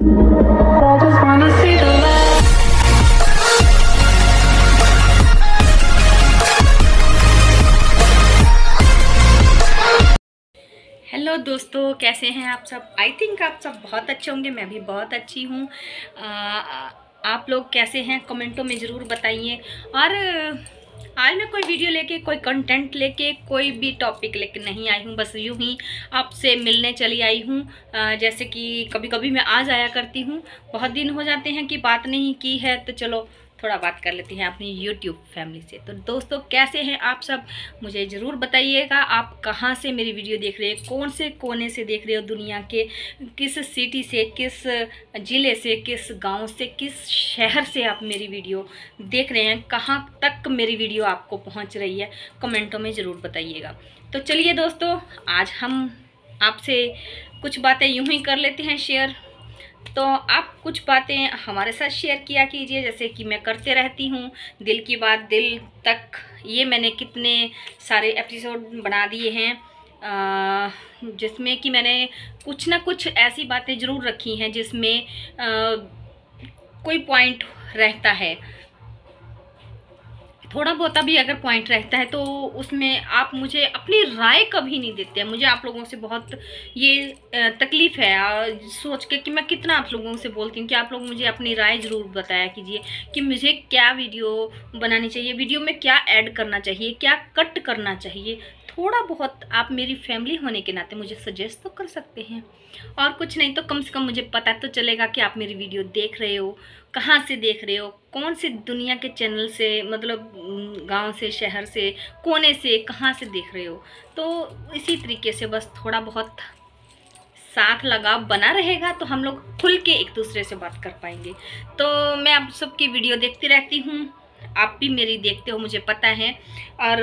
Hello दोस्तों, कैसे हैं आप सब। आई थिंक आप सब बहुत अच्छे होंगे, मैं भी बहुत अच्छी हूँ। आप लोग कैसे हैं कमेंटों में ज़रूर बताइए। और आज मैं कोई वीडियो लेके, कोई कंटेंट लेके, कोई भी टॉपिक लेके नहीं आई हूँ। बस यूँ ही आपसे मिलने चली आई हूँ। जैसे कि कभी कभी मैं आ जाया करती हूँ। बहुत दिन हो जाते हैं कि बात नहीं की है, तो चलो थोड़ा बात कर लेती हैं अपनी यूट्यूब फैमिली से। तो दोस्तों, कैसे हैं आप सब, मुझे ज़रूर बताइएगा। आप कहाँ से मेरी वीडियो देख रहे हैं, कौन से कोने से देख रहे हो, दुनिया के किस सिटी से, किस ज़िले से, किस गांव से, किस शहर से आप मेरी वीडियो देख रहे हैं, कहाँ तक मेरी वीडियो आपको पहुंच रही है, कमेंटों में ज़रूर बताइएगा। तो चलिए दोस्तों, आज हम आपसे कुछ बातें यूँ ही कर लेते हैं शेयर। तो आप कुछ बातें हमारे साथ शेयर किया कीजिए, जैसे कि मैं करते रहती हूँ। दिल की बात दिल तक, ये मैंने कितने सारे एपिसोड बना दिए हैं, जिसमें कि मैंने कुछ ना कुछ ऐसी बातें ज़रूर रखी हैं जिसमें कोई पॉइंट रहता है। थोड़ा बहुत भी अगर पॉइंट रहता है तो उसमें आप मुझे अपनी राय कभी नहीं देते हैं। मुझे आप लोगों से बहुत ये तकलीफ़ है सोच के कि मैं कितना आप लोगों से बोलती हूँ कि आप लोग मुझे अपनी राय ज़रूर बताया कीजिए कि मुझे क्या वीडियो बनानी चाहिए, वीडियो में क्या ऐड करना चाहिए, क्या कट करना चाहिए। थोड़ा बहुत आप मेरी फैमिली होने के नाते मुझे सजेस्ट तो कर सकते हैं, और कुछ नहीं तो कम से कम मुझे पता तो चलेगा कि आप मेरी वीडियो देख रहे हो, कहाँ से देख रहे हो, कौन से दुनिया के चैनल से, मतलब गांव से, शहर से, कोने से, कहाँ से देख रहे हो। तो इसी तरीके से बस थोड़ा बहुत साथ लगाव बना रहेगा तो हम लोग खुल के एक दूसरे से बात कर पाएंगे। तो मैं आप सबकी वीडियो देखती रहती हूँ, आप भी मेरी देखते हो, मुझे पता है। और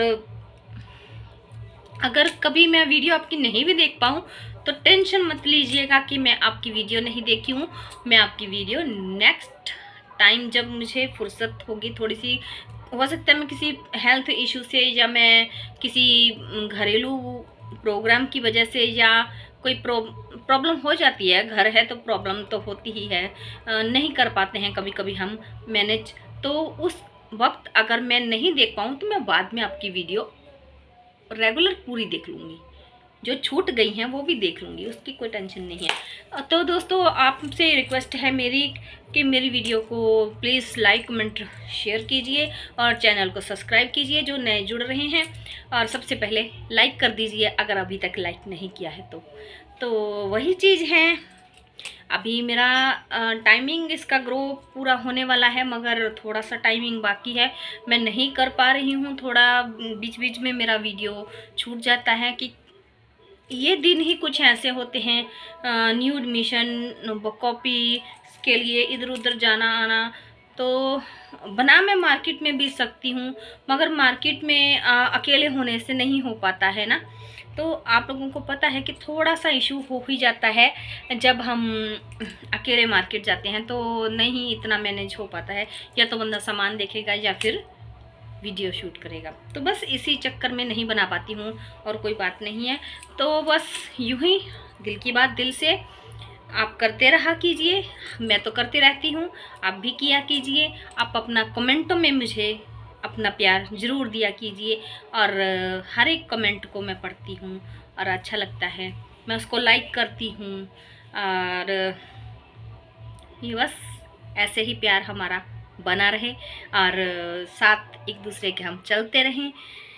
अगर कभी मैं वीडियो आपकी नहीं भी देख पाऊँ तो टेंशन मत लीजिएगा कि मैं आपकी वीडियो नहीं देखी हूँ। मैं आपकी वीडियो नेक्स्ट टाइम जब मुझे फुर्सत होगी, थोड़ी सी, हो सकता है मैं किसी हेल्थ इशू से, या मैं किसी घरेलू प्रोग्राम की वजह से, या कोई प्रॉब्लम हो जाती है, घर है तो प्रॉब्लम तो होती ही है, नहीं कर पाते हैं कभी कभी हम मैनेज। तो उस वक्त अगर मैं नहीं देख पाऊँ तो मैं बाद में आपकी वीडियो रेगुलर पूरी देख लूँगी, जो छूट गई हैं वो भी देख लूँगी, उसकी कोई टेंशन नहीं है। तो दोस्तों, आपसे रिक्वेस्ट है मेरी कि मेरी वीडियो को प्लीज़ लाइक, कमेंट, शेयर कीजिए और चैनल को सब्सक्राइब कीजिए जो नए जुड़ रहे हैं। और सबसे पहले लाइक कर दीजिए अगर अभी तक लाइक नहीं किया है तो वही चीज़ है। अभी मेरा टाइमिंग इसका ग्रो पूरा होने वाला है, मगर थोड़ा सा टाइमिंग बाकी है, मैं नहीं कर पा रही हूँ। थोड़ा बीच बीच में मेरा वीडियो छूट जाता है कि ये दिन ही कुछ ऐसे होते हैं, न्यू एडमिशन, कॉपी के लिए इधर उधर जाना आना। तो बना मैं मार्केट में भी सकती हूँ, मगर मार्केट में अकेले होने से नहीं हो पाता है ना। तो आप लोगों को पता है कि थोड़ा सा इशू हो ही जाता है जब हम अकेले मार्केट जाते हैं, तो नहीं इतना मैनेज हो पाता है, या तो बंदा सामान देखेगा या फिर वीडियो शूट करेगा। तो बस इसी चक्कर में नहीं बना पाती हूँ, और कोई बात नहीं है। तो बस यूं ही दिल की बात दिल से आप करते रहा कीजिए, मैं तो करती रहती हूँ, आप भी किया कीजिए। आप अपना कमेंटों में मुझे अपना प्यार ज़रूर दिया कीजिए, और हर एक कमेंट को मैं पढ़ती हूँ और अच्छा लगता है, मैं उसको लाइक करती हूँ। और ये बस ऐसे ही प्यार हमारा बना रहे और साथ एक दूसरे के हम चलते रहें।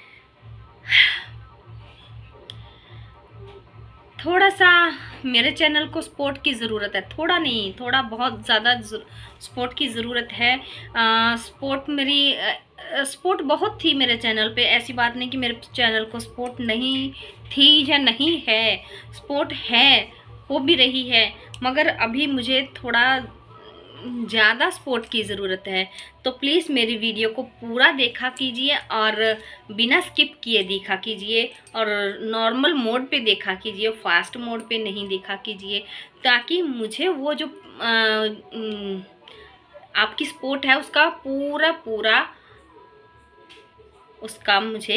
थोड़ा सा मेरे चैनल को सपोर्ट की ज़रूरत है, थोड़ा नहीं, थोड़ा बहुत ज़्यादा सपोर्ट की ज़रूरत है। सपोर्ट बहुत थी मेरे चैनल पे, ऐसी बात नहीं कि मेरे चैनल को सपोर्ट नहीं थी या नहीं है, सपोर्ट है, हो भी रही है, मगर अभी मुझे थोड़ा ज़्यादा सपोर्ट की ज़रूरत है। तो प्लीज़ मेरी वीडियो को पूरा देखा कीजिए और बिना स्किप किए देखा कीजिए, और नॉर्मल मोड पे देखा कीजिए, फास्ट मोड पे नहीं देखा कीजिए, ताकि मुझे वो जो आपकी सपोर्ट है उसका पूरा उसका मुझे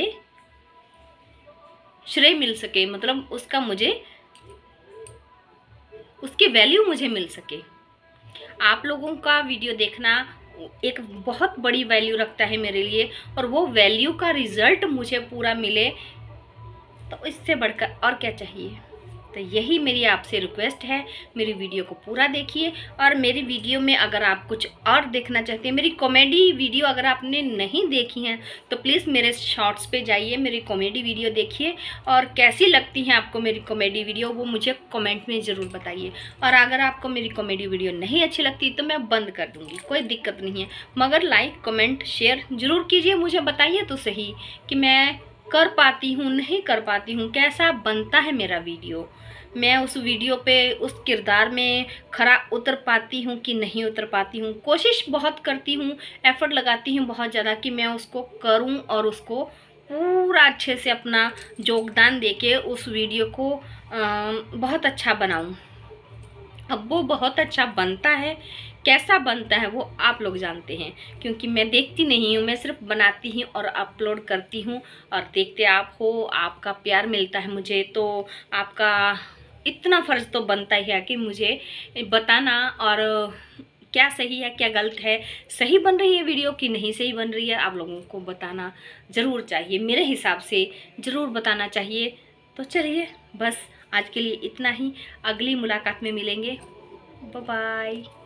श्रेय मिल सके, मतलब उसका मुझे उसकी वैल्यू मुझे मिल सके। आप लोगों का वीडियो देखना एक बहुत बड़ी वैल्यू रखता है मेरे लिए, और वो वैल्यू का रिजल्ट मुझे पूरा मिले तो इससे बढ़कर और क्या चाहिए। तो यही मेरी आपसे रिक्वेस्ट है, मेरी वीडियो को पूरा देखिए। और मेरी वीडियो में अगर आप कुछ और देखना चाहते हैं, मेरी कॉमेडी वीडियो अगर आपने नहीं देखी हैं तो प्लीज़ मेरे शॉर्ट्स पे जाइए, मेरी कॉमेडी वीडियो देखिए, और कैसी लगती हैं आपको मेरी कॉमेडी वीडियो वो मुझे कमेंट में ज़रूर बताइए। और अगर आपको मेरी कॉमेडी वीडियो नहीं अच्छी लगती तो मैं बंद कर दूँगी, कोई दिक्कत नहीं है, मगर लाइक कमेंट शेयर ज़रूर कीजिए। मुझे बताइए तो सही कि मैं कर पाती हूँ नहीं कर पाती हूँ, कैसा बनता है मेरा वीडियो, मैं उस वीडियो पे उस किरदार में खरा उतर पाती हूँ कि नहीं उतर पाती हूँ। कोशिश बहुत करती हूँ, एफर्ट लगाती हूँ बहुत ज़्यादा कि मैं उसको करूँ और उसको पूरा अच्छे से अपना योगदान देके उस वीडियो को बहुत अच्छा बनाऊँ। अब वो बहुत अच्छा बनता है, कैसा बनता है वो आप लोग जानते हैं, क्योंकि मैं देखती नहीं हूँ, मैं सिर्फ बनाती हूँ और अपलोड करती हूँ, और देखते आप हो, आपका प्यार मिलता है मुझे, तो आपका इतना फ़र्ज़ तो बनता ही है कि मुझे बताना, और क्या सही है क्या गलत है, सही बन रही है वीडियो कि नहीं सही बन रही है, आप लोगों को बताना ज़रूर चाहिए, मेरे हिसाब से ज़रूर बताना चाहिए। तो चलिए बस आज के लिए इतना ही, अगली मुलाकात में मिलेंगे, बाय बाय।